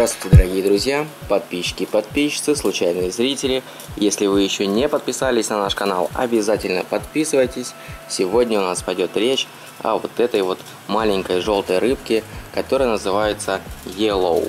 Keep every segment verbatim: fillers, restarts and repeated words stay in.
Здравствуйте, дорогие друзья, подписчики и подписчицы, случайные зрители. Если вы еще не подписались на наш канал, обязательно подписывайтесь. Сегодня у нас пойдет речь о вот этой вот маленькой желтой рыбке, которая называется Yellow.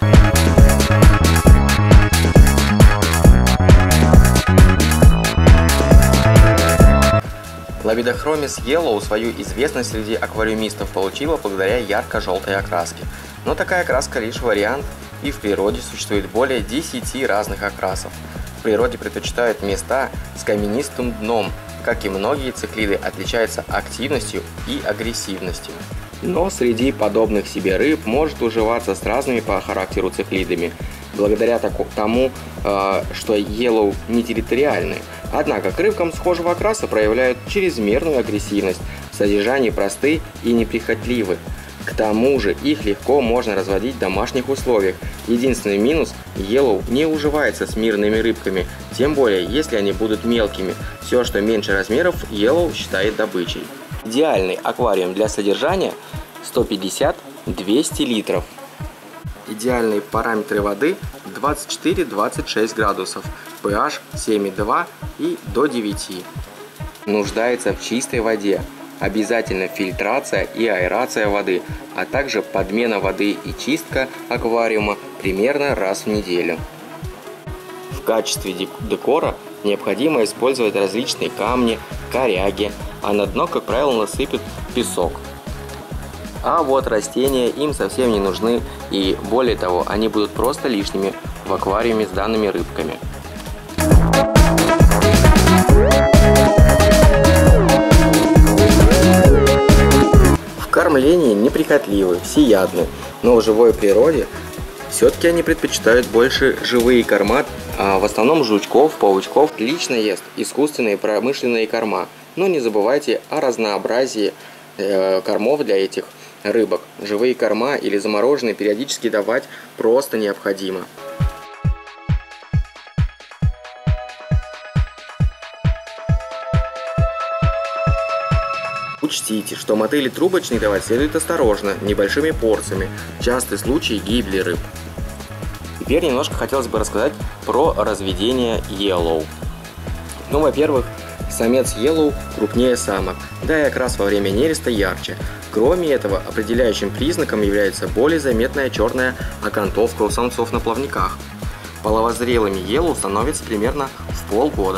Лабидохромис Yellow свою известность среди аквариумистов получила благодаря ярко-желтой окраске. Но такая окраска лишь вариант, и в природе существует более десяти разных окрасов. В природе предпочитают места с каменистым дном, как и многие циклиды отличаются активностью и агрессивностью. Но среди подобных себе рыб может уживаться с разными по характеру циклидами, благодаря тому, что Yellow не территориальны. Однако к рыбкам схожего окраса проявляют чрезмерную агрессивность, в содержании просты и неприхотливы. К тому же их легко можно разводить в домашних условиях. Единственный минус – Yellow не уживается с мирными рыбками, тем более если они будут мелкими. Все, что меньше размеров, Yellow считает добычей. Идеальный аквариум для содержания – сто пятьдесят — двести литров. Идеальные параметры воды – двадцать четыре — двадцать шесть градусов, pH семь и два и до девяти. Нуждается в чистой воде. Обязательно фильтрация и аэрация воды, а также подмена воды и чистка аквариума примерно раз в неделю. В качестве декора необходимо использовать различные камни, коряги, а на дно, как правило, насыпят песок. А вот растения им совсем не нужны, и более того, они будут просто лишними в аквариуме с данными рыбками. Кормление неприхотливы, всеядны, но в живой природе все-таки они предпочитают больше живые корма, а в основном жучков, паучков. Лично ест искусственные промышленные корма, но не забывайте о разнообразии э, кормов для этих рыбок. Живые корма или замороженные периодически давать просто необходимо. Учтите, что мотыли трубочный давать следует осторожно, небольшими порциями. Частый случай гибели рыб. Теперь немножко хотелось бы рассказать про разведение Yellow. Ну, во-первых, самец Yellow крупнее самок, да и окрас во время нереста ярче. Кроме этого, определяющим признаком является более заметная черная окантовка у самцов на плавниках. Половозрелыми Yellow становятся примерно в полгода.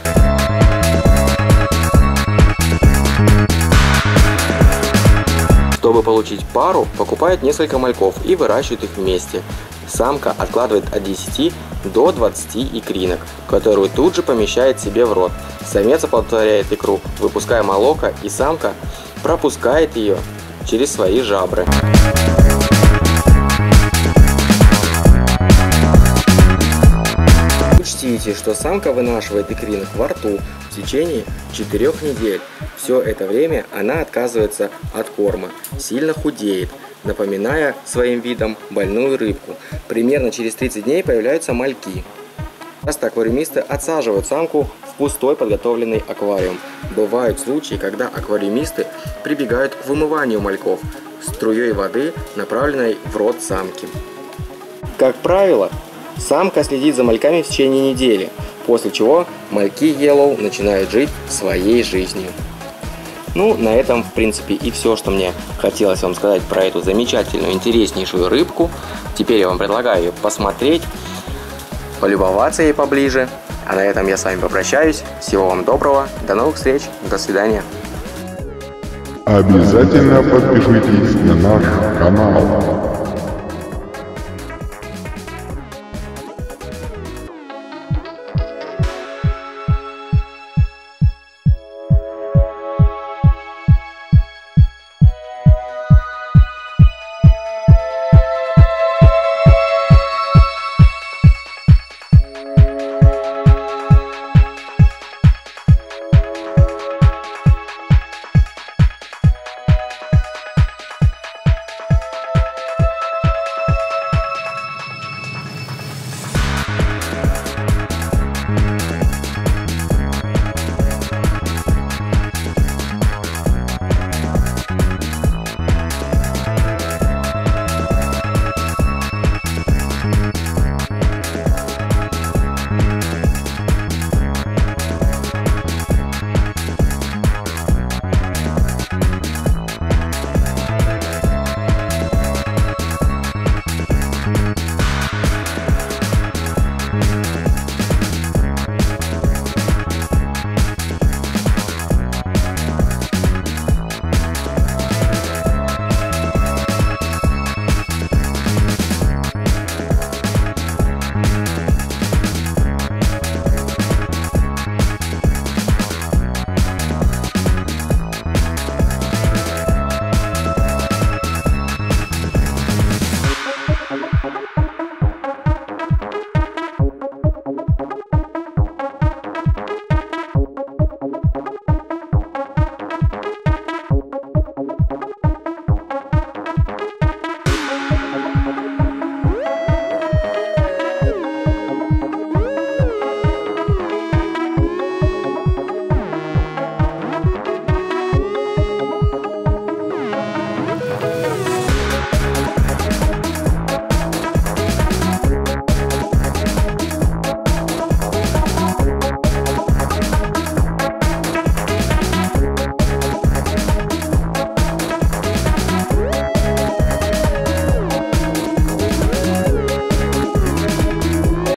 Чтобы получить пару, покупают несколько мальков и выращивают их вместе. Самка откладывает от десяти до двадцати икринок, которую тут же помещает себе в рот. Самец оплодотворяет икру, выпуская молоко, и самка пропускает ее через свои жабры. Учтите, что самка вынашивает икринок во рту в течение четырёх недель. Все это время она отказывается от корма, сильно худеет, напоминая своим видом больную рыбку. Примерно через тридцать дней появляются мальки. Часто аквариумисты отсаживают самку в пустой подготовленный аквариум. Бывают случаи, когда аквариумисты прибегают к вымыванию мальков струей воды, направленной в рот самки. Как правило, самка следит за мальками в течение недели, после чего мальки Yellow начинают жить своей жизнью. Ну, на этом, в принципе, и все, что мне хотелось вам сказать про эту замечательную, интереснейшую рыбку. Теперь я вам предлагаю ее посмотреть, полюбоваться ей поближе. А на этом я с вами попрощаюсь. Всего вам доброго, до новых встреч, до свидания. Обязательно подпишитесь на наш канал.